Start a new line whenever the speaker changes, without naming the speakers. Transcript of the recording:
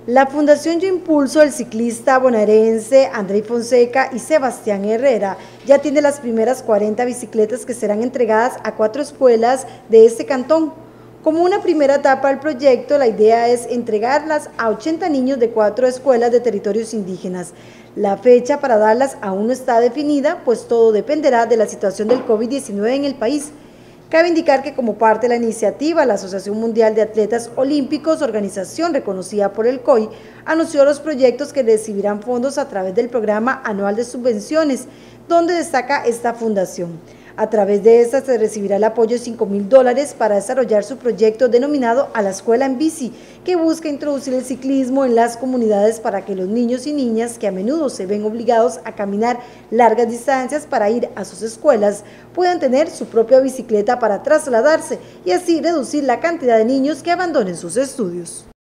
La Fundación Yo Impulso del ciclista bonaerense Andrei Fonseca y Sebastián Herrera ya tiene las primeras 40 bicicletas que serán entregadas a 4 escuelas de este cantón. Como una primera etapa del proyecto, la idea es entregarlas a 80 niños de 4 escuelas de territorios indígenas. La fecha para darlas aún no está definida, pues todo dependerá de la situación del COVID-19 en el país. Cabe indicar que como parte de la iniciativa, la Asociación Mundial de Atletas Olímpicos, organización reconocida por el COI, anunció los proyectos que recibirán fondos a través del programa anual de subvenciones, donde destaca esta fundación. A través de esta se recibirá el apoyo de $5.000 para desarrollar su proyecto denominado A la Escuela en Bici, que busca introducir el ciclismo en las comunidades para que los niños y niñas que a menudo se ven obligados a caminar largas distancias para ir a sus escuelas puedan tener su propia bicicleta para trasladarse y así reducir la cantidad de niños que abandonen sus estudios.